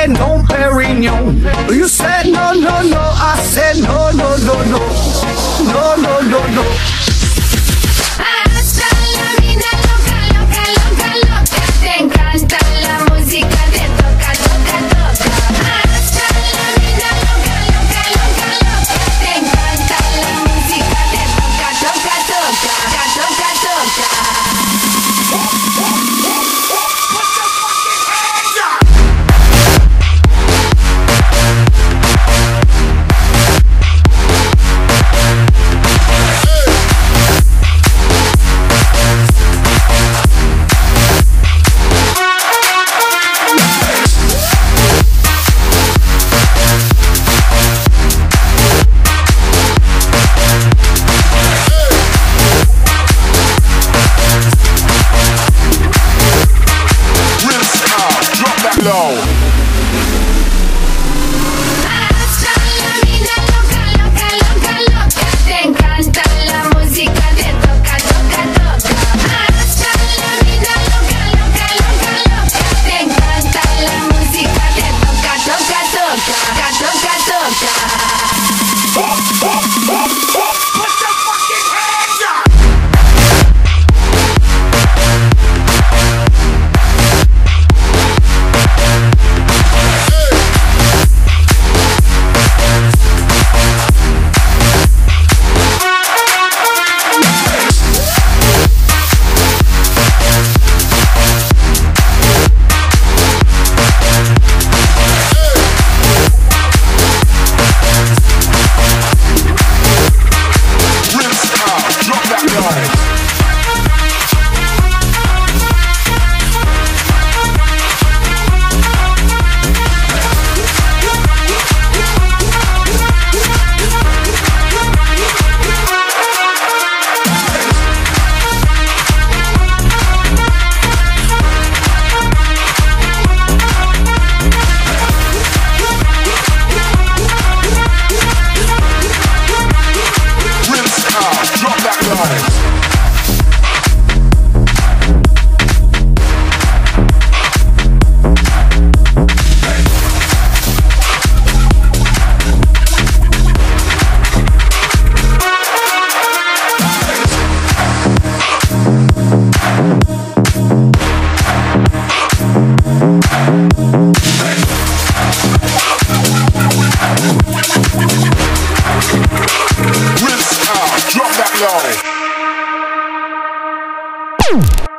said no, Perignon. You said no, no, no. I said no, no, no, no. No, no, no, no. Hasta la vida loca, loca, loca, loca. Te encanta la música, te toca, toca, toca. Hasta la vida loca, loca, loca, loca. Te encanta la música, te toca, toca, toca, toca, toca. Hasta la vida loca, loca, loca, loca. Te encanta la música, te toca, toca, toca. Hasta la vida loca, loca, loca, loca. Te encanta la música, te toca, toca, toca, toca, toca. Drop that low.